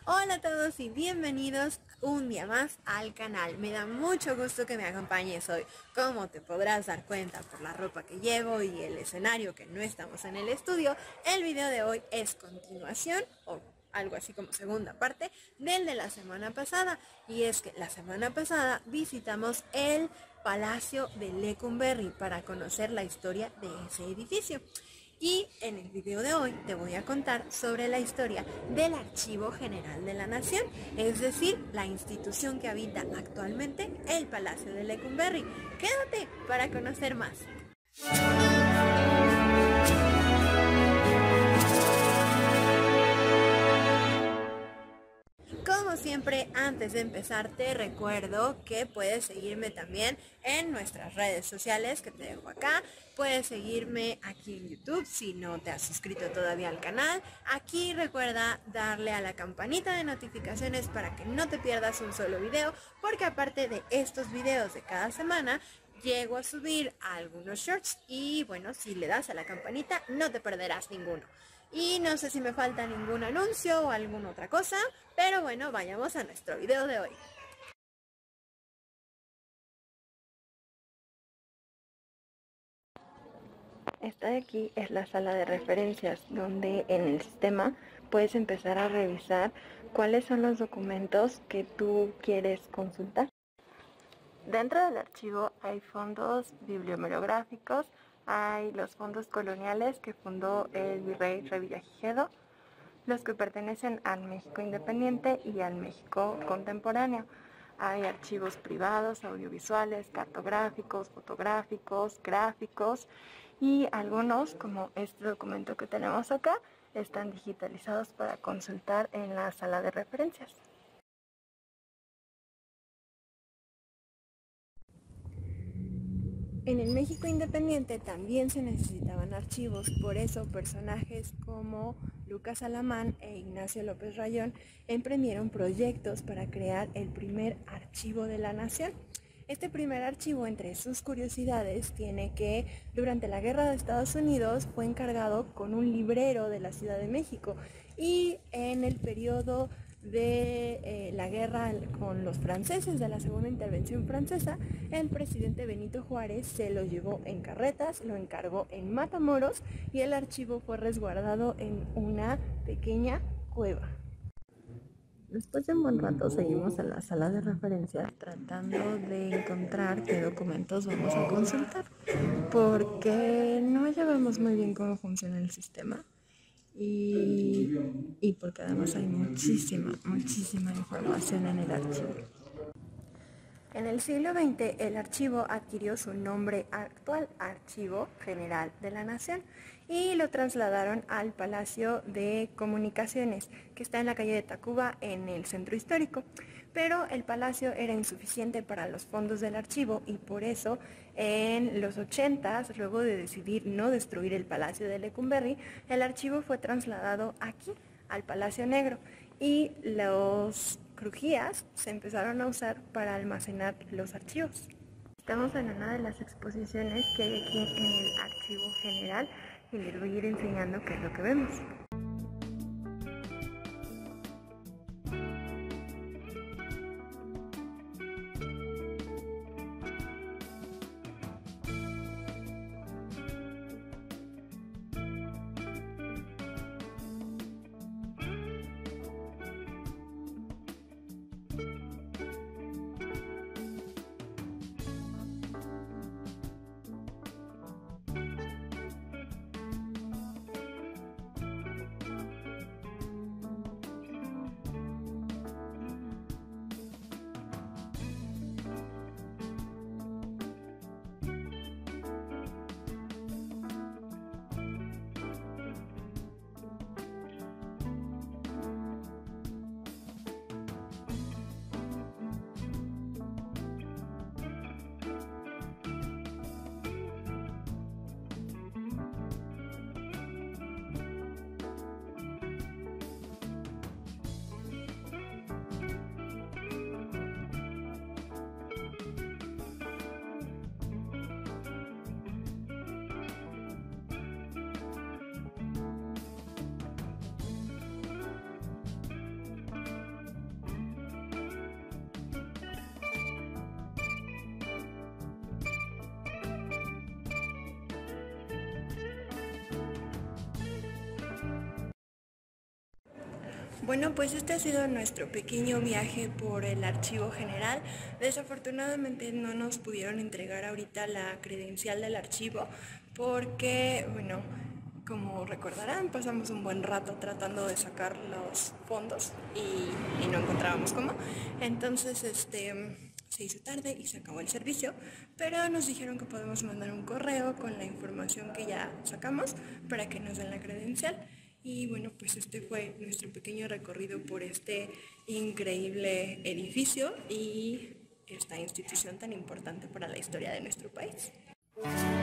Hola a todos y bienvenidos un día más al canal. Me da mucho gusto que me acompañes hoy. Como te podrás dar cuenta por la ropa que llevo y el escenario que no estamos en el estudio, el video de hoy es continuación o algo así como segunda parte del de la semana pasada. Y es que la semana pasada visitamos el Palacio de Lecumberri para conocer la historia de ese edificio. Y en el video de hoy te voy a contar sobre la historia del Archivo General de la Nación, es decir, la institución que habita actualmente el Palacio de Lecumberri. Quédate para conocer más. Como siempre, antes de empezar te recuerdo que puedes seguirme también en nuestras redes sociales que te dejo acá. Puedes seguirme aquí en YouTube si no te has suscrito todavía al canal. Aquí recuerda darle a la campanita de notificaciones para que no te pierdas un solo video, porque aparte de estos videos de cada semana, llego a subir algunos shorts y bueno, si le das a la campanita no te perderás ninguno. Y no sé si me falta ningún anuncio o alguna otra cosa, pero bueno, vayamos a nuestro video de hoy. Esta de aquí es la sala de referencias, donde en el sistema puedes empezar a revisar cuáles son los documentos que tú quieres consultar. Dentro del archivo hay fondos bibliomegráficos, hay los fondos coloniales que fundó el virrey Revillagigedo, los que pertenecen al México independiente y al México contemporáneo. Hay archivos privados, audiovisuales, cartográficos, fotográficos, gráficos y algunos, como este documento que tenemos acá, están digitalizados para consultar en la sala de referencias. En el México independiente también se necesitaban archivos, por eso personajes como Lucas Alamán e Ignacio López Rayón emprendieron proyectos para crear el primer archivo de la nación. Este primer archivo, entre sus curiosidades, tiene que durante la Guerra de Estados Unidos fue encargado con un librero de la Ciudad de México y en el periodo de la guerra con los franceses, de la segunda intervención francesa, el presidente Benito Juárez se lo llevó en carretas, lo encargó en Matamoros y el archivo fue resguardado en una pequeña cueva. Después de un buen rato seguimos en la sala de referencias tratando de encontrar qué documentos vamos a consultar, porque no llevamos muy bien cómo funciona el sistema y porque además hay muchísima información en el archivo. En el siglo XX el archivo adquirió su nombre actual, Archivo General de la Nación, y lo trasladaron al Palacio de Comunicaciones, que está en la calle de Tacuba, en el centro histórico. Pero el palacio era insuficiente para los fondos del archivo y por eso en los 80s, luego de decidir no destruir el Palacio de Lecumberri, el archivo fue trasladado aquí, al Palacio Negro, y los crujías se empezaron a usar para almacenar los archivos. Estamos en una de las exposiciones que hay aquí en el Archivo General y les voy a ir enseñando qué es lo que vemos. Bueno, pues este ha sido nuestro pequeño viaje por el archivo general. Desafortunadamente no nos pudieron entregar ahorita la credencial del archivo porque, bueno, como recordarán, pasamos un buen rato tratando de sacar los fondos y no encontrábamos cómo. Entonces, se hizo tarde y se acabó el servicio, pero nos dijeron que podemos mandar un correo con la información que ya sacamos para que nos den la credencial. Y bueno, pues este fue nuestro pequeño recorrido por este increíble edificio y esta institución tan importante para la historia de nuestro país.